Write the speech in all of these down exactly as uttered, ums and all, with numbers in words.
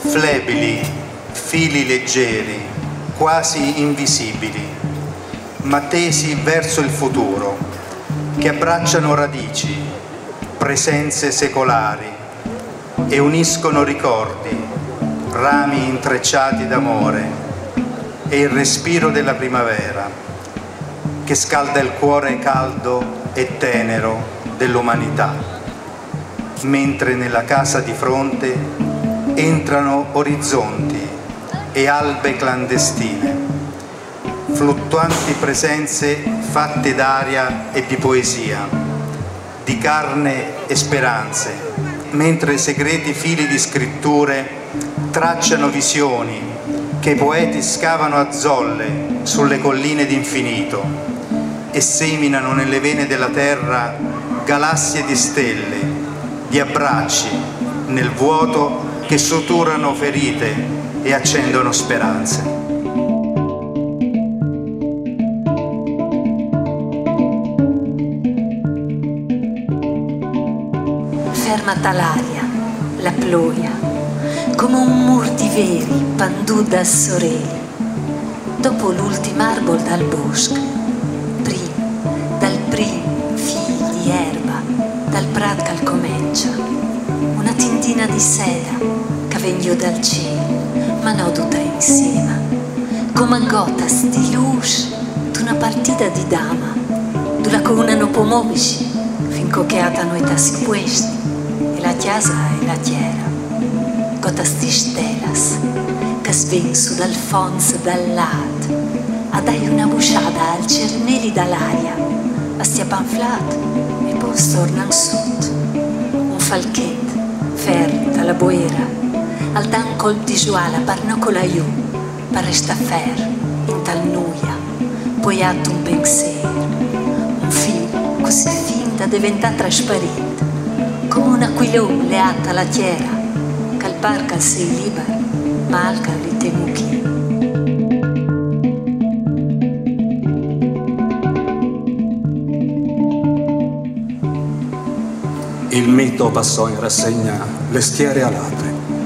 flebili, fili leggeri, quasi invisibili, ma tesi verso il futuro, che abbracciano radici, presenze secolari e uniscono ricordi, rami intrecciati d'amore e il respiro della primavera, che scalda il cuore caldo e tenero dell'umanità, mentre nella casa di fronte entrano orizzonti e albe clandestine, fluttuanti presenze fatte d'aria e di poesia, di carne e speranze, mentre segreti fili di scritture tracciano visioni che i poeti scavano a zolle sulle colline d'infinito e seminano nelle vene della terra galassie di stelle, di abbracci nel vuoto che suturano ferite e accendono speranze. Fermata l'aria, la ploia, come un mur di veri pandù da sorelli, dopo l'ultimo arbol dal bosco, prim, dal prim fil di erba, dal prat che comincia, una tintina di seda che vengo dal cielo, ma non tutta insieme, come gotas di luce d'una partita di dama, dove la una non può muoversi, finché che ha noi tassi questi, e la chiesa e la chiera, gotas di stelas, che svengono dal fons dal lato, a dai una busciata al cernelli dall'aria, a stia panflat e poi tornano sotto, un falchetto, ferro dalla boera, al dan colp di giuala per non colaiù, per resta ferro, in tal nuia, poi ha un pensiero, un filo così finta diventa trasparente, come un aquilone leata alla terra, che al parca sei libero, ma al li temuchi. Il mito passò in rassegna le schiere alate.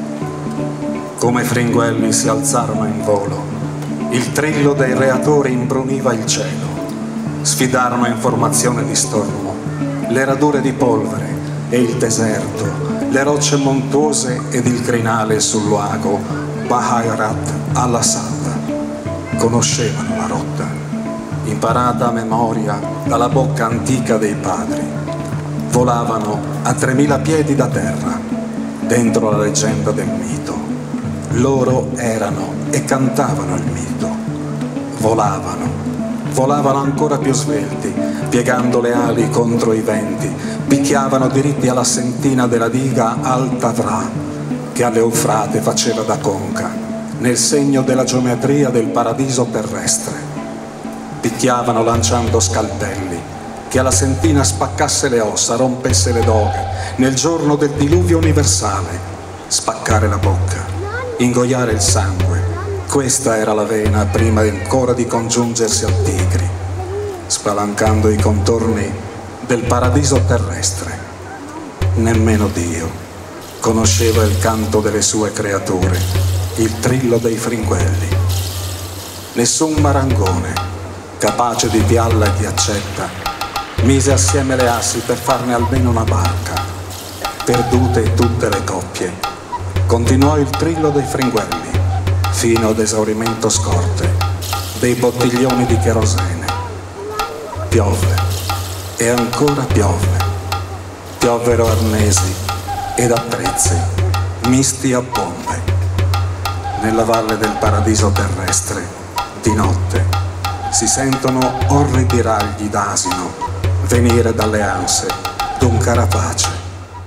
Come fringuelli si alzarono in volo, il trillo dei reattori imbruniva il cielo. Sfidarono in formazione di stormo le radure di polvere e il deserto, le rocce montuose ed il crinale sul lago Bahayarat al-Assad. Conoscevano la rotta, imparata a memoria dalla bocca antica dei padri. Volavano a tremila piedi da terra, dentro la leggenda del mito. Loro erano e cantavano il mito. Volavano, volavano ancora più svelti, piegando le ali contro i venti, picchiavano diritti alla sentina della diga Al-Tavra, che all'Eufrate faceva da conca, nel segno della geometria del paradiso terrestre. Picchiavano lanciando scalpelli, che alla sentina spaccasse le ossa, rompesse le doghe, nel giorno del diluvio universale, spaccare la bocca, ingoiare il sangue. Questa era la vena prima ancora di congiungersi al Tigri, spalancando i contorni del paradiso terrestre. Nemmeno Dio conosceva il canto delle sue creature, il trillo dei fringuelli. Nessun marangone, capace di pialla e di accetta, mise assieme le assi per farne almeno una barca. Perdute tutte le coppie, continuò il trillo dei fringuelli, fino ad esaurimento scorte dei bottiglioni di cherosene. Piovve, e ancora piovve. Piovvero arnesi ed attrezzi, misti a bombe. Nella valle del paradiso terrestre, di notte, si sentono orridi ragli d'asino venire dalle anse d'un carapace.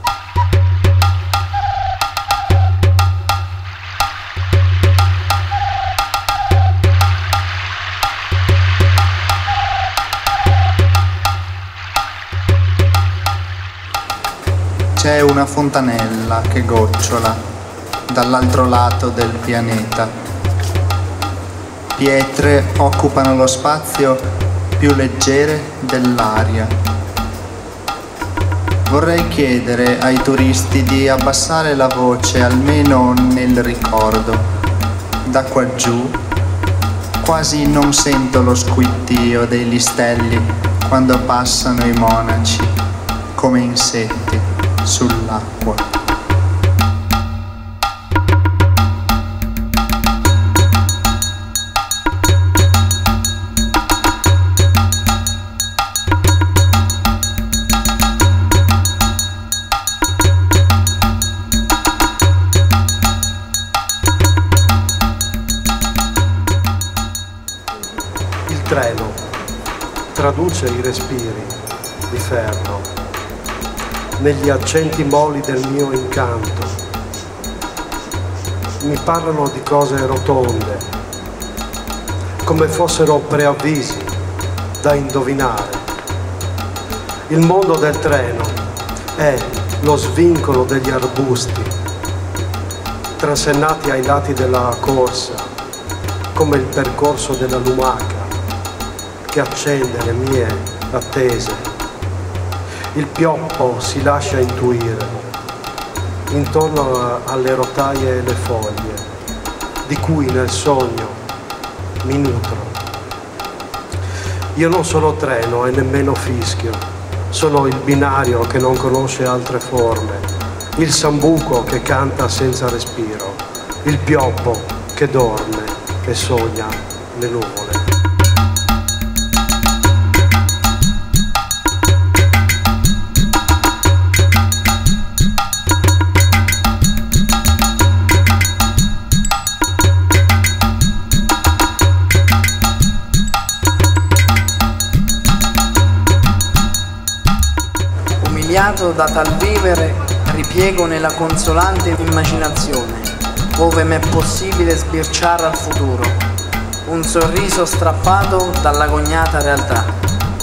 C'è una fontanella che gocciola dall'altro lato del pianeta. Pietre occupano lo spazio più leggere dell'aria. Vorrei chiedere ai turisti di abbassare la voce almeno nel ricordo. Da qua giù quasi non sento lo squittio dei listelli quando passano i monaci come insetti sull'acqua. Il treno traduce i respiri di ferro negli accenti molli del mio incanto. Mi parlano di cose rotonde, come fossero preavvisi da indovinare. Il mondo del treno è lo svincolo degli arbusti, trasennati ai lati della corsa, come il percorso della lumaca che accende le mie attese. Il pioppo si lascia intuire intorno alle rotaie e le foglie, di cui nel sogno mi nutro. Io non sono treno e nemmeno fischio, sono il binario che non conosce altre forme, il sambuco che canta senza respiro, il pioppo che dorme e sogna le nuvole. Umiliato da tal vivere, ripiego nella consolante immaginazione, ove m'è possibile sbirciare al futuro, un sorriso strappato dall'agognata realtà.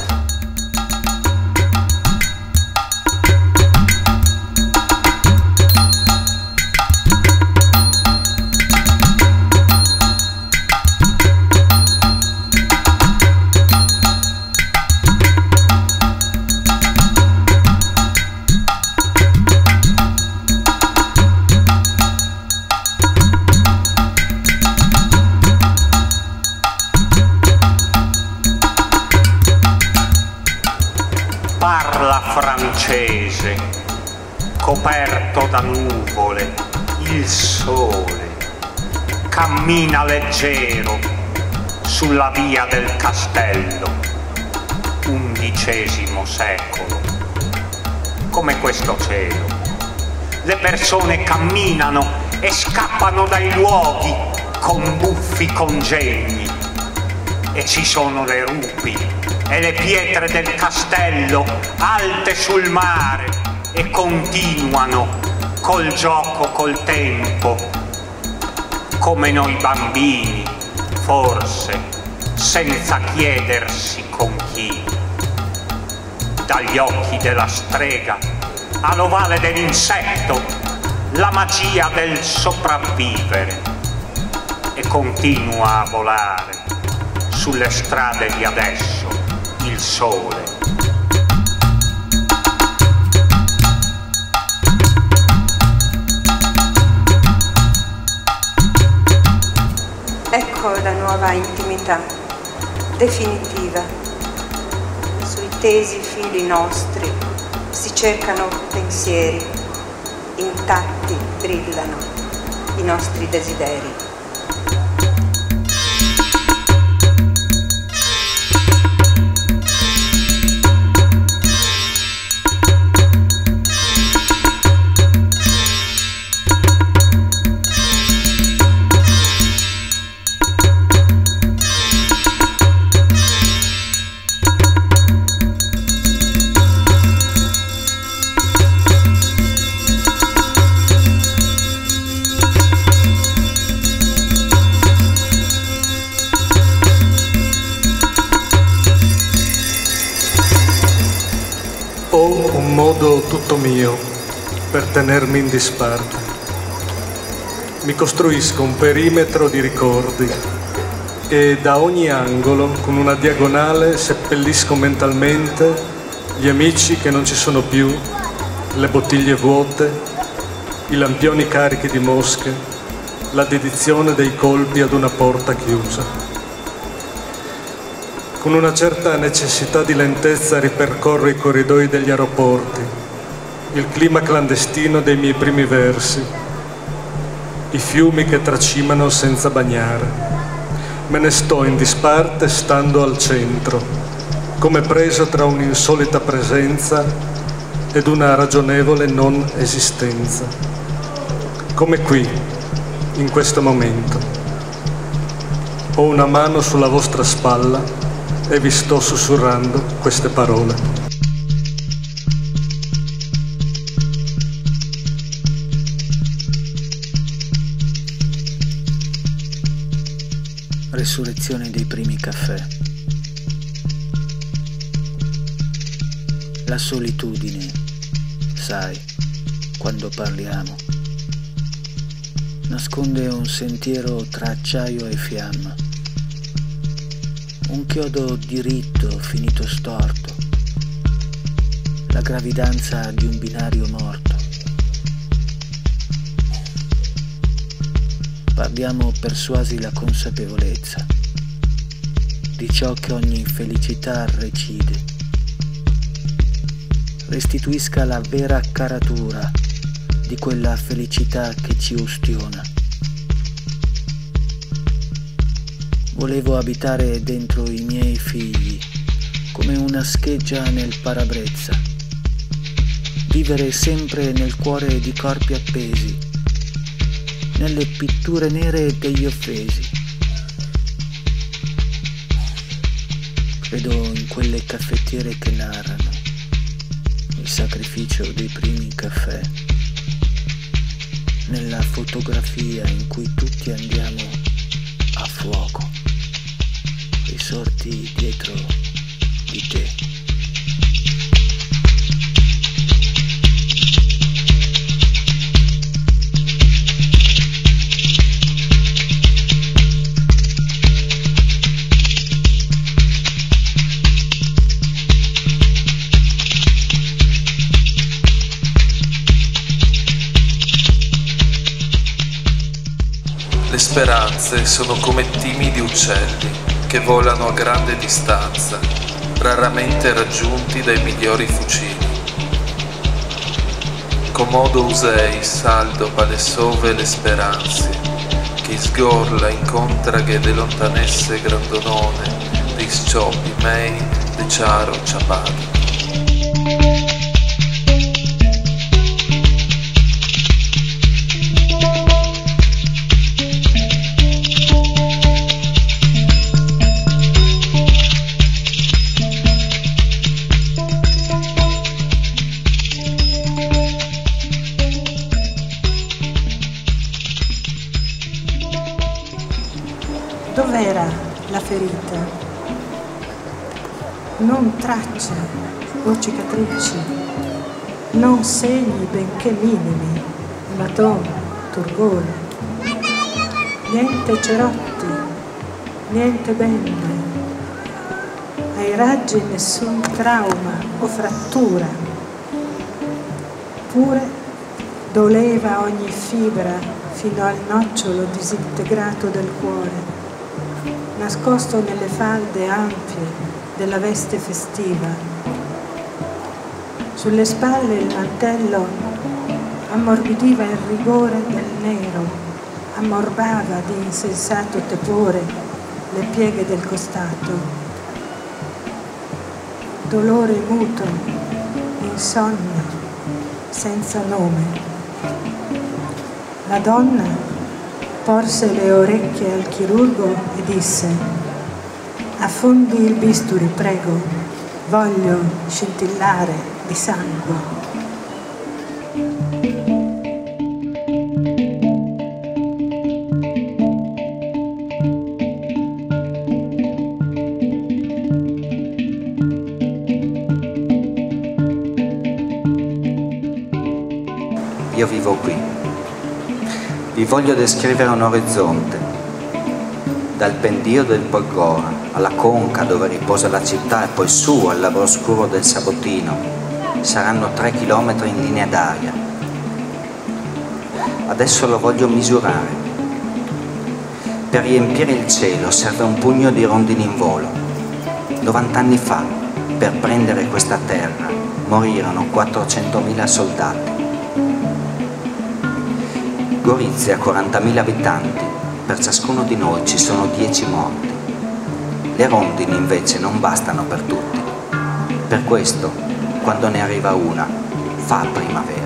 Parla francese, coperto da nuvole, il sole cammina leggero sulla via del castello, undicesimo secolo, come questo cielo. Le persone camminano e scappano dai luoghi con buffi congegni, e ci sono le rupi e le pietre del castello alte sul mare e continuano col gioco col tempo, come noi bambini, forse, senza chiedersi con chi. Dagli occhi della strega all'ovale dell'insetto, la magia del sopravvivere, e continua a volare sulle strade di adesso il sole. Ecco la nuova intimità, definitiva. Sui tesi fili nostri si cercano pensieri, intatti brillano i nostri desideri. Ho un modo tutto mio per tenermi in disparte. Mi costruisco un perimetro di ricordi e da ogni angolo, con una diagonale, seppellisco mentalmente gli amici che non ci sono più le bottiglie vuote, i lampioni carichi di mosche, la dedizione dei colpi ad una porta chiusa. Con una certa necessità di lentezza ripercorro i corridoi degli aeroporti, il clima clandestino dei miei primi versi, i fiumi che tracimano senza bagnare. Me ne sto in disparte stando al centro, come preso tra un'insolita presenza ed una ragionevole non esistenza. Come qui, in questo momento. Ho una mano sulla vostra spalla e vi sto sussurrando queste parole. Resurrezione dei primi caffè. La solitudine, sai, quando parliamo, nasconde un sentiero tra acciaio e fiamma, un chiodo diritto finito storto, la gravidanza di un binario morto. Abbiamo persuasi la consapevolezza di ciò che ogni felicità recide, restituisca la vera caratura di quella felicità che ci ustiona. Volevo abitare dentro i miei figli come una scheggia nel parabrezza, vivere sempre nel cuore di corpi appesi, nelle pitture nere degli offesi. Credo in quelle caffettiere che narrano il sacrificio dei primi caffè, nella fotografia in cui tutti andiamo a fuoco, risorti dietro di te. Le speranze sono come timidi uccelli che volano a grande distanza, raramente raggiunti dai migliori fucili. Comodo usei, saldo palesove le speranze, che sgorla incontraghe de lontanesse grandonone, dei sciopi mei, de ciaro ciapado. Dov'era la ferita? Non tracce o cicatrici, non segni benché minimi, ematoma, turgore. Niente cerotti, niente bende. Ai raggi nessun trauma o frattura. Pure doleva ogni fibra fino al nocciolo disintegrato del cuore, nascosto nelle falde ampie della veste festiva. Sulle spalle il mantello ammorbidiva il rigore del nero, ammorbava di insensato tepore le pieghe del costato. Dolore muto, insonnia, senza nome. La donna porse le orecchie al chirurgo e disse: affondi il bisturi, prego, voglio scintillare di sangue. Io vivo qui. Vi voglio descrivere un orizzonte, dal pendio del Borgora alla conca dove riposa la città e poi su al lago oscuro del Sabotino, saranno tre chilometri in linea d'aria. Adesso lo voglio misurare. Per riempire il cielo serve un pugno di rondini in volo. novanta anni fa, per prendere questa terra, morirono quattrocentomila soldati. Gorizia ha quarantamila abitanti, per ciascuno di noi ci sono dieci morti. Le rondini invece non bastano per tutti. Per questo, quando ne arriva una, fa primavera.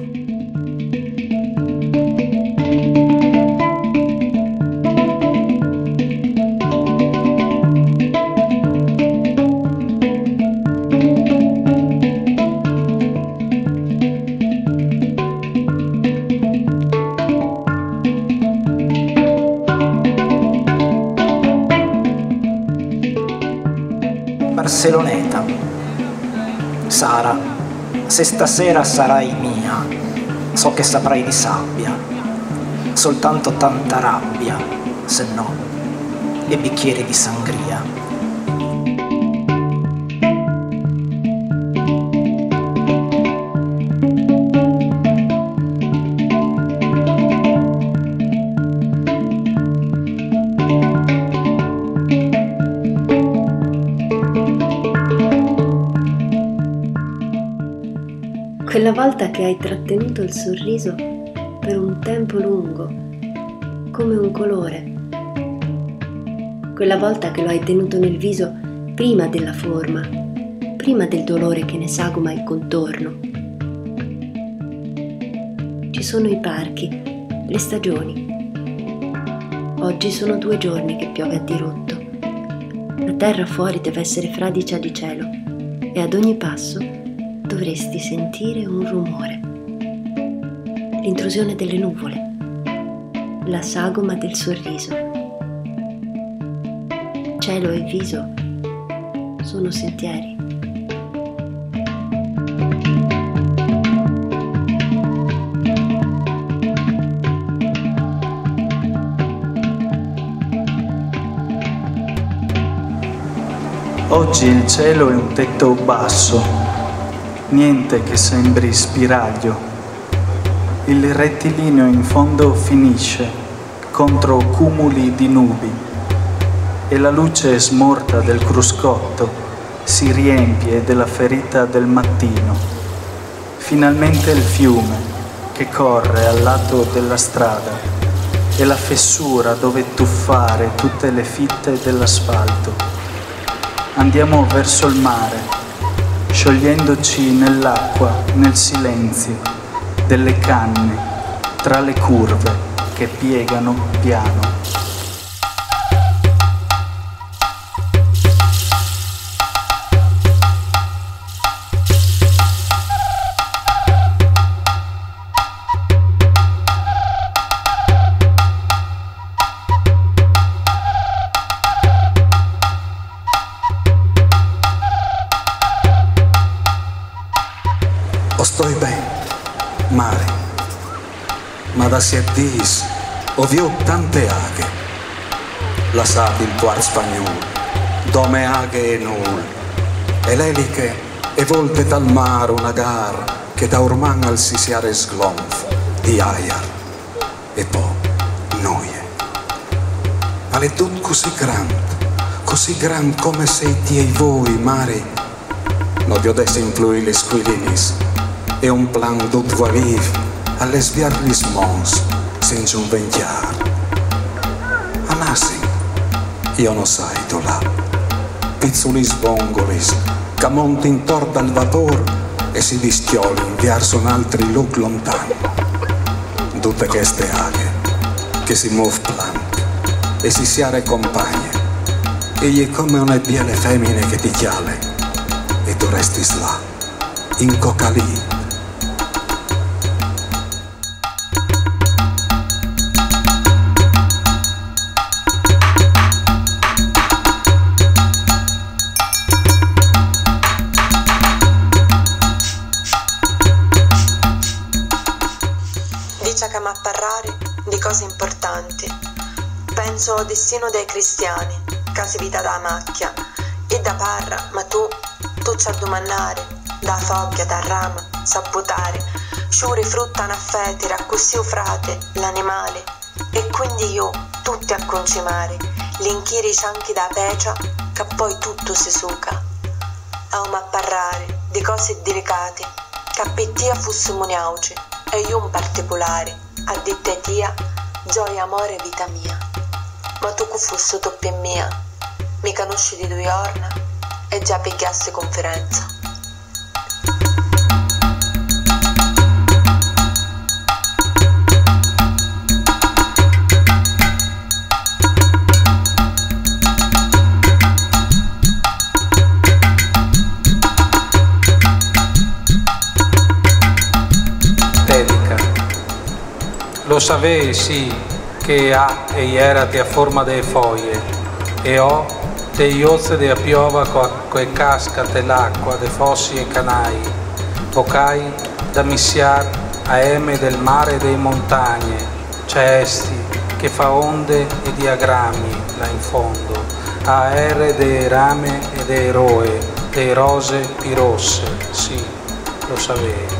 Barceloneta. Sara, se stasera sarai mia, so che saprai di sabbia, soltanto tanta rabbia, se no, e bicchieri di sangria. Quella volta che hai trattenuto il sorriso per un tempo lungo, come un colore. Quella volta che lo hai tenuto nel viso prima della forma, prima del dolore che ne sagoma il contorno. Ci sono i parchi, le stagioni. Oggi sono due giorni che piove a dirotto. La terra fuori deve essere fradicia di cielo e ad ogni passo dovresti sentire un rumore, l'intrusione delle nuvole, la sagoma del sorriso. Cielo e viso sono sentieri. Oggi il cielo è un tetto basso. Niente che sembri spiraglio. Il rettilineo in fondo finisce contro cumuli di nubi e la luce smorta del cruscotto si riempie della ferita del mattino. Finalmente il fiume che corre al lato della strada e la fessura dove tuffare tutte le fitte dell'asfalto. Andiamo verso il mare, sciogliendoci nell'acqua, nel silenzio delle canne, tra le curve che piegano piano. Estoy bem, mare, ma da set dies ovio tante aghe, lasciati il tuar spagnol, dome aghe e nul, e l'eliche e volte dal mare una gar che da orman al sisiare sglonf di aiar, e poi noie. Ma le tut così grand, così grand come sei tiei voi, mare, non vi odesse influi le squilinis, e un plan d'ut valiv a lesbiar lis mons senza un ventiar. Anassi, io non sai tu là, pizzulis vongolis, che monti intorno al vapor e si dischioli verso un altro look lontano. Tutte queste aghe che si muov plant e si siare compagne, egli è come una biele femmine che ti chiale e tu resti là, in cocalì. Dice a parlare di cose importanti. Penso al destino dei cristiani, casi vita da macchia, e da parra, ma tu, tu c'ha domandare, da foglia, da rama, sa buttare, sciure frutta a fettere, a così frate, l'animale, e quindi io, tutti a concimare, l'inchiri cianchi da pecia, che poi tutto si suca. Amo a parlare di cose delicate, che a pettia fosse muniauce, e io in particolare, a dite tia, gioia, amore, vita mia. Ma tu che fosse doppia mia, mi conosci di due giorni e già pigliasse conferenza. Dedica. Lo sapevi, sì, che ha e erati a forma de foglie, e ho te iozze de a piova che casca te l'acqua de fossi e canai, bocai da missiar a eme del mare e dei montagne, cesti che fa onde e diagrammi là in fondo, a ere de rame e de eroe, de rose pirosse, sì, lo sapevi.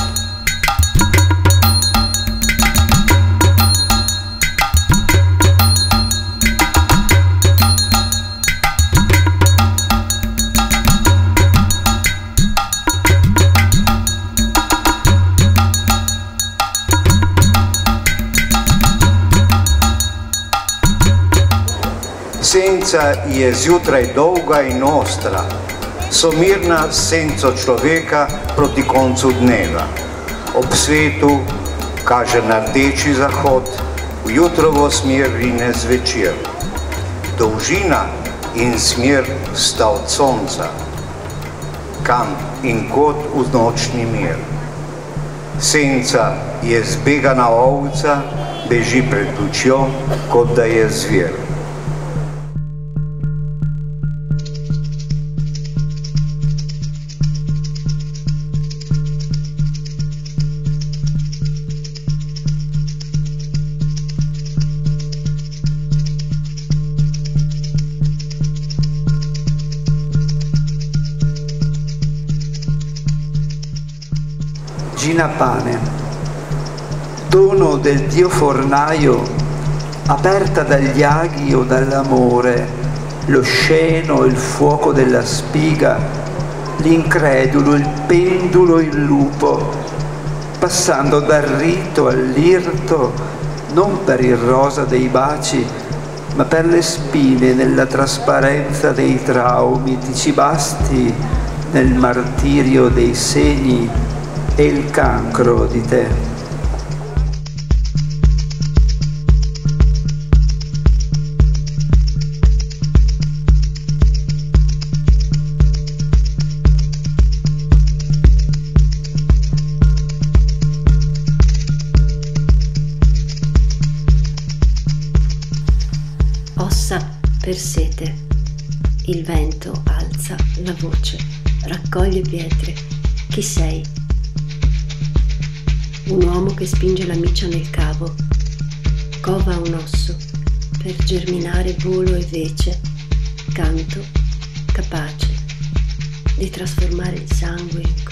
Senza je zjutraj dolga in ostra, so mirna senco človeka proti koncu dneva. Ob svetu kaže na rdeči zahod, v jutrovo smer rine zvečer. Dolžina in smer sta od sonca, kam in kot v nočni mir. Senca je zbegana ovca, beži pred lučjo, kot da je zver. Gina Pane, dono del Dio fornaio, aperta dagli aghi o dall'amore, lo sceno, il fuoco della spiga, l'incredulo, il pendulo, il lupo, passando dal rito all'irto, non per il rosa dei baci, ma per le spine nella trasparenza dei traumi, ti ci basti nel martirio dei segni e il cancro di te. Ossa per sete. Il vento alza la voce, raccoglie pietre. Chi sei? Un uomo che spinge la miccia nel cavo, cova un osso per germinare volo e vece, canto capace di trasformare il sangue in